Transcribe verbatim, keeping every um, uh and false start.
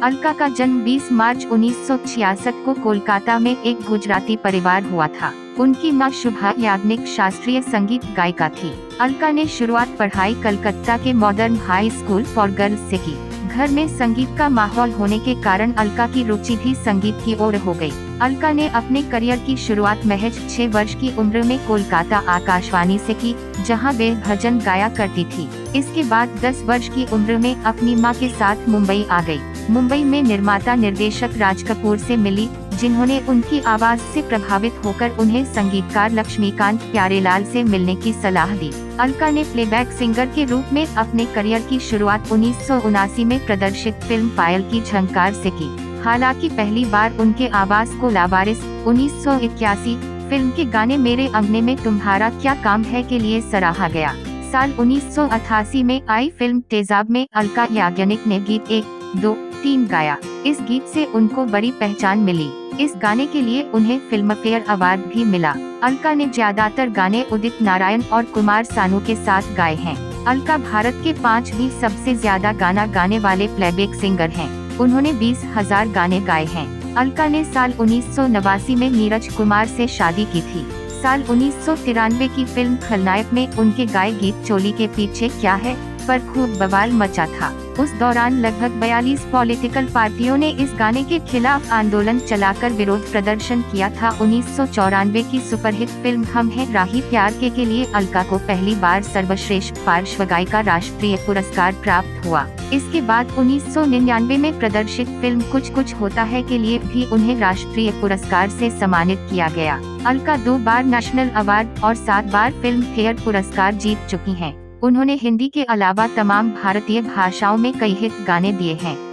अलका का जन्म बीस मार्च उन्नीस सौ छियासठ को कोलकाता में एक गुजराती परिवार हुआ था। उनकी मां शुभा याग्निक शास्त्रीय संगीत गायिका थी। अलका ने शुरुआत पढ़ाई कलकत्ता के Modern High School for Girls से की। घर में संगीत का माहौल होने के कारण अलका की रुचि भी संगीत की ओर हो गई। अलका ने अपने करियर की शुरुआत महज छह वर्ष की उम्र में कोलकाता आकाशवाणी से की, जहां वे भजन गाया करती थी। इसके बाद दस वर्ष की उम्र में अपनी मां के साथ मुंबई आ गई। मुंबई में निर्माता निर्देशक राज कपूर से मिली, जिन्होंने उनकी आवाज से प्रभावित होकर उन्हें संगीतकार लक्ष्मीकांत प्यारेलाल से मिलने की सलाह दी। अलका ने प्लेबैक सिंगर के रूप में अपने करियर की शुरुआत उन्नीस सौ उनासी में प्रदर्शित फिल्म पायल की झंकार से की। हालांकि पहली बार उनके आवाज को लावारिस उन्नीस सौ इक्यासी फिल्म के गाने मेरे अंगने में तुम्हारा क्या काम है के लिए सराहा गया। साल उन्नीस सौ अठासी में आई फिल्म तेजाब में अलका याग्निक ने गीत एक दो तीन गाया। इस गीत से उनको बड़ी पहचान मिली। इस गाने के लिए उन्हें फिल्म फेयर अवार्ड भी मिला। अलका ने ज्यादातर गाने उदित नारायण और कुमार सानू के साथ गाए हैं। अलका भारत के पांचवीं सबसे ज्यादा गाना गाने वाले प्लेबैक सिंगर हैं। उन्होंने बीस हजार गाने गाए हैं। अलका ने साल उन्नीस सौ नवासी में नीरज कुमार से शादी की थी। साल उन्नीस सौ तिरानवे की फिल्म खलनायक में उनके गाए गीत चोली के पीछे क्या है पर खूब बवाल मचा था। उस दौरान लगभग बयालीस पॉलिटिकल पार्टियों ने इस गाने के खिलाफ आंदोलन चलाकर विरोध प्रदर्शन किया था। उन्नीस सौ चौरानवे की सुपरहिट फिल्म हम हैं राही प्यार के के लिए अलका को पहली बार सर्वश्रेष्ठ पार्श्व गायिका राष्ट्रीय पुरस्कार प्राप्त हुआ। इसके बाद उन्नीस सौ निन्यानवे में प्रदर्शित फिल्म कुछ कुछ होता है के लिए भी उन्हें राष्ट्रीय पुरस्कार से सम्मानित किया गया। अलका दो बार नेशनल अवार्ड और सात बार फिल्म फेयर पुरस्कार जीत चुकी हैं। उन्होंने हिंदी के अलावा तमाम भारतीय भाषाओं में कई हिट गाने दिए हैं।